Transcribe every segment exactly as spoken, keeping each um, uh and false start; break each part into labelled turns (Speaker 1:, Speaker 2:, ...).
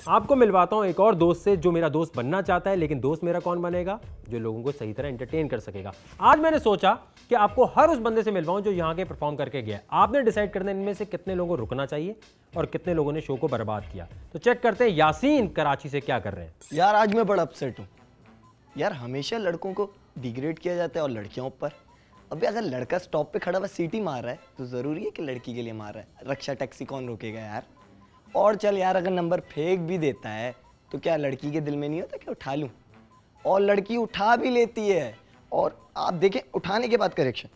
Speaker 1: आपको मिलवाता हूँ एक और दोस्त से जो मेरा दोस्त बनना चाहता है, लेकिन दोस्त मेरा कौन बनेगा? जो लोगों को सही तरह एंटरटेन कर सकेगा। आज मैंने सोचा कि आपको हर उस बंदे से मिलवाऊं जो यहाँ के परफॉर्म करके गया। आपने डिसाइड करना इनमें से कितने लोगों को रुकना चाहिए और कितने लोगों ने शो को बर्बाद किया। तो चेक करते हैं यासीन कराची से क्या कर रहे हैं।
Speaker 2: यार आज मैं बड़ा अपसेट हूँ यार, हमेशा लड़कों को डिग्रेड किया जाता है और लड़कियों पर। अभी अगर लड़का स्टॉप पे खड़ा हुआ सीटी मार रहा है तो जरूरी है कि लड़की के लिए मार रहा है? रक्षा टैक्सी कौन रोकेगा यार? और चल यार, अगर नंबर फेंक भी देता है तो क्या लड़की के दिल में नहीं होता कि उठा लूं? और लड़की उठा भी लेती है। और आप देखें, उठाने के बाद करेक्शन,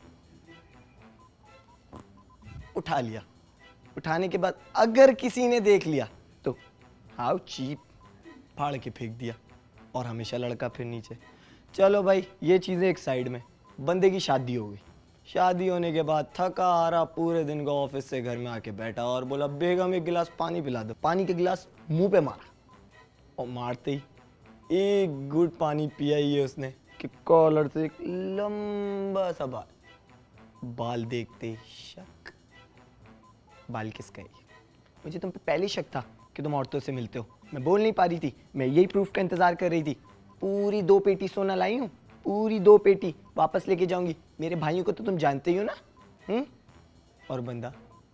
Speaker 2: उठा लिया, उठाने के बाद अगर किसी ने देख लिया तो हाउ चीप, फाड़ के फेंक दिया और हमेशा लड़का फिर नीचे। चलो भाई, ये चीज़ें एक साइड में। बंदे की शादी हो गई, शादी होने के बाद थका हारा पूरे दिन का ऑफिस से घर में आके बैठा और बोला बेगम एक गिलास पानी पिला दो। पानी के गिलास मुंह पे मारा और मारते ही एक गुड पानी पिया ही है उसने कि कॉलर से एक लंबा सा बाल, बाल देखते ही शक। बाल किसका है? मुझे तुम पे पहले ही शक था कि तुम औरतों से मिलते हो। मैं बोल नहीं पा रही थी, मैं यही प्रूफ का इंतजार कर रही थी। पूरी दो पेटी सोना लाई हूँ, पूरी दो पेटी वापस लेके जाऊंगी। मेरे भाइयों को तो तुम जानते ही हो ना। हम्म और बंदा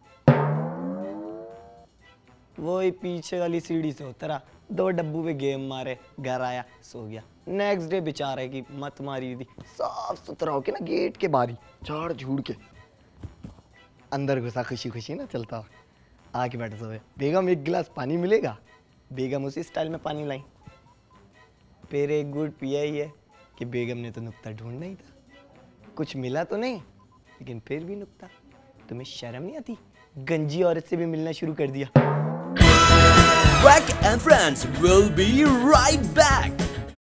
Speaker 2: वो ही पीछे वाली सीढ़ी से उतरा, दो डब्बू पे गेम मारे, घर आया, सो गया। नेक्स्ट डे बेचारे की मत मारी थी, साफ सुथरा होके ना गेट के बाहर झाड़ झूड़ के अंदर घुसा, खुशी खुशी ना चलता आके बैठा सोए। बेगम एक गिलास पानी मिलेगा? बेगम उसी स्टाइल में पानी लाई, फिर एक गुड पिया ही है कि बेगम ने तो नुक्ता ढूंढना ही था। कुछ मिला तो नहीं, लेकिन फिर भी नुक्ता। तुम्हें शर्म नहीं आती? गंजी औरत से भी मिलना शुरू कर दिया।
Speaker 3: Wack and Friends will be right back.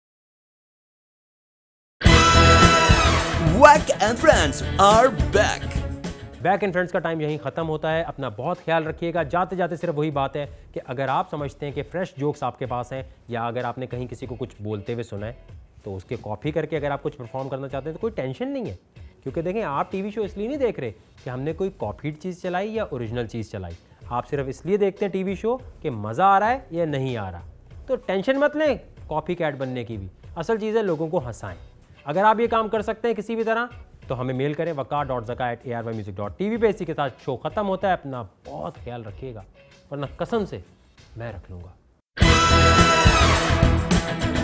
Speaker 3: Wack and Friends are back.
Speaker 1: Back and friends का टाइम यहीं ख़त्म होता है। अपना बहुत ख्याल रखिएगा। जाते जाते सिर्फ वही बात है कि अगर आप समझते हैं कि फ्रेश जोक्स आपके पास हैं या अगर आपने कहीं किसी को कुछ बोलते हुए सुना है तो उसके कॉपी करके अगर आप कुछ परफॉर्म करना चाहते हैं तो कोई टेंशन नहीं है। क्योंकि देखें, आप टीवी शो इसलिए नहीं देख रहे कि हमने कोई कॉपीड चीज़ चलाई या ओरिजिनल चीज़ चलाई। आप सिर्फ इसलिए देखते हैं टीवी शो कि मज़ा आ रहा है या नहीं आ रहा। तो टेंशन मत लें कॉपी कैट बनने की भी। असल चीज़ है लोगों को हंसाएं। अगर आप ये काम कर सकते हैं किसी भी तरह तो हमें मेल करें वकार डॉट जका at A R Y music dot T V पे। इसी के साथ शो ख़त्म होता है। अपना बहुत ख्याल रखिएगा, वरना कसम से मैं रख लूँगा।